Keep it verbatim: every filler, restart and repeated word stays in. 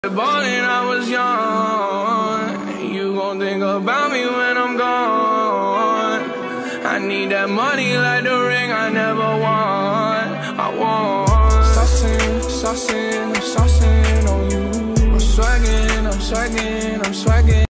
Ballin', I was young. You gon' think about me when I'm gone. I need that money like the ring I never won. I want saucin', saucin', I'm saucin' on you. I'm swaggin', I'm swaggin', I'm swaggin'.